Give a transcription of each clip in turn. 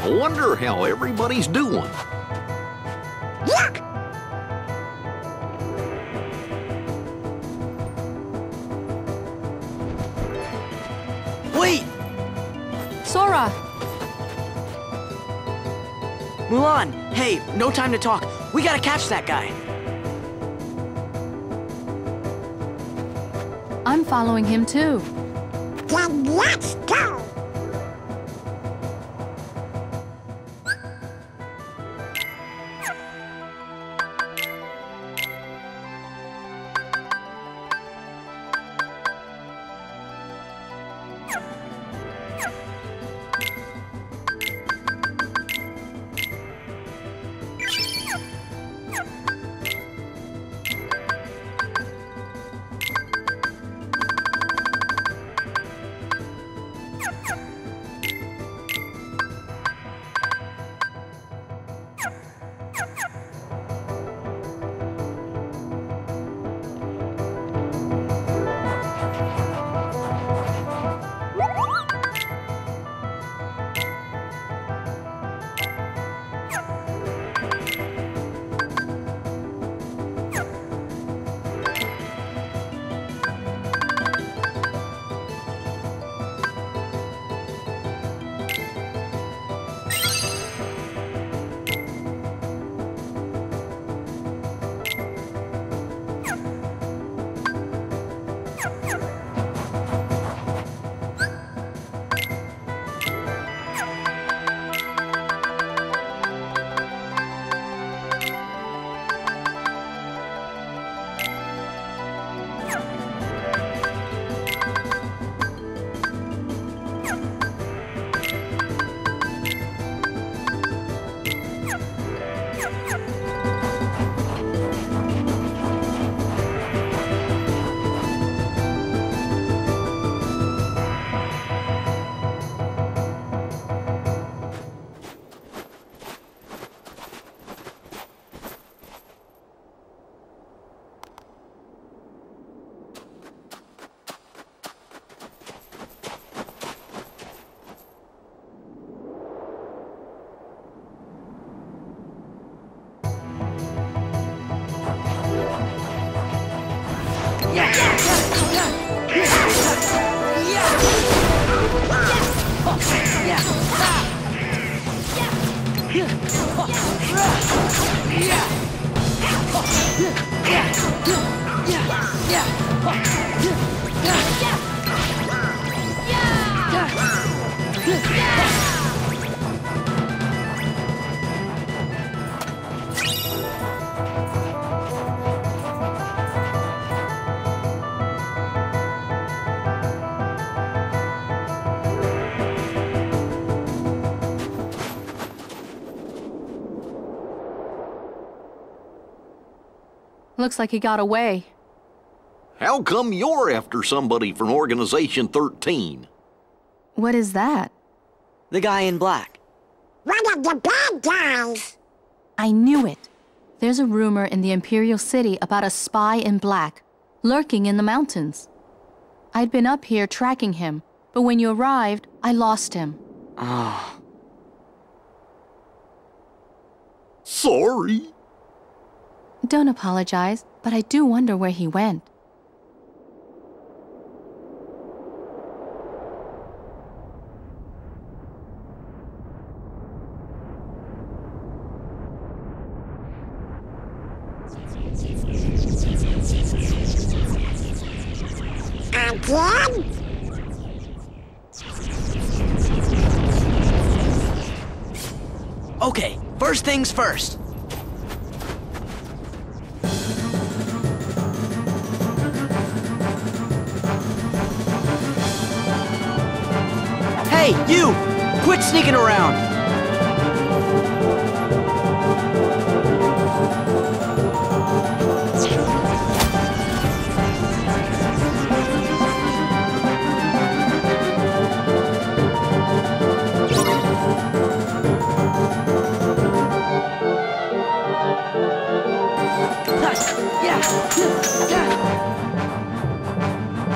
I wonder how everybody's doing. Yuck! Wait! Sora! Mulan, hey, no time to talk. We gotta catch that guy. I'm following him too. Then let's go! Looks like he got away. How come you're after somebody from Organization 13? What is that? The guy in black. One of the bad guys! I knew it. There's a rumor in the Imperial City about a spy in black, lurking in the mountains. I'd been up here tracking him, but when you arrived, I lost him. Oh. Sorry. Don't apologize, but I do wonder where he went. Again? Okay, first things first. Hey, you! Quit sneaking around!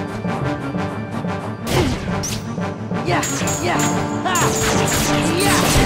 Yeah.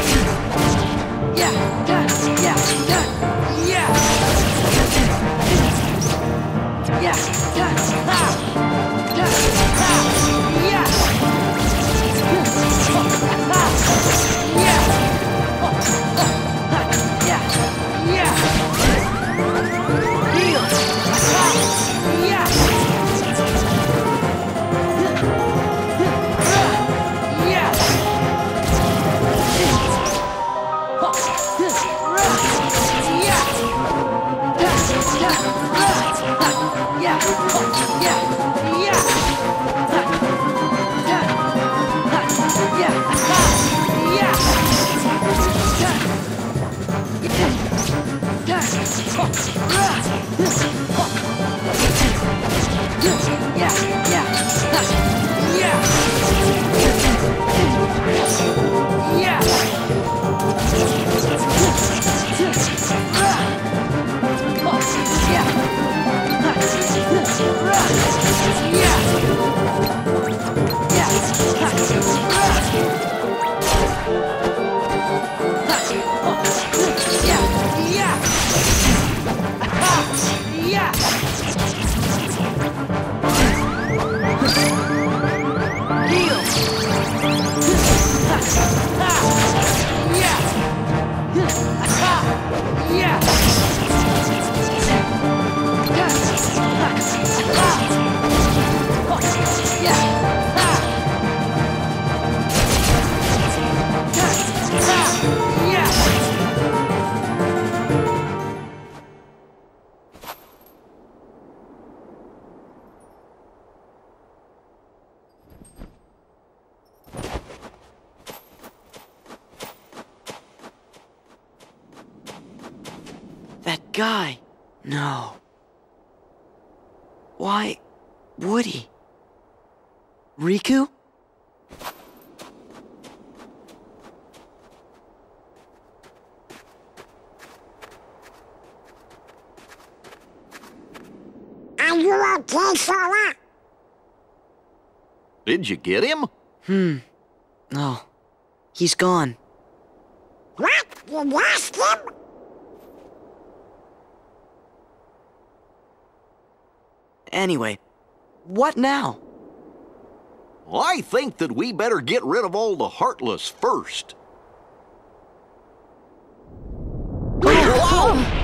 That guy. No. Why would he? Riku? Are you okay, Sora? Did you get him? Oh, he's gone. What? You lost him? Anyway, what now? I think that we better get rid of all the Heartless first. Whoa!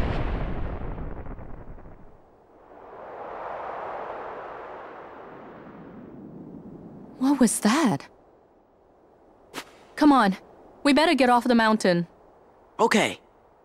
What was that? Come on. We better get off the mountain. Okay.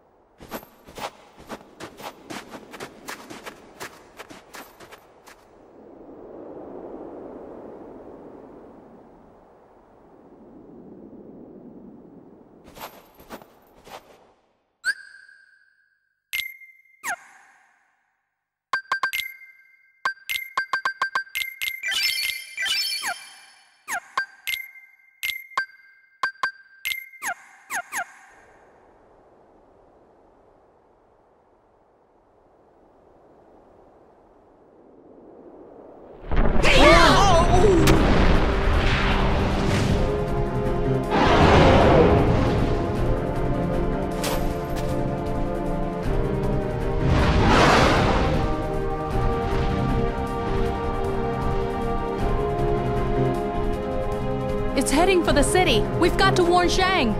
It's heading for the city. We've got to warn Shang.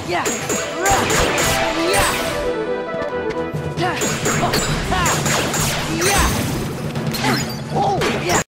Yeah!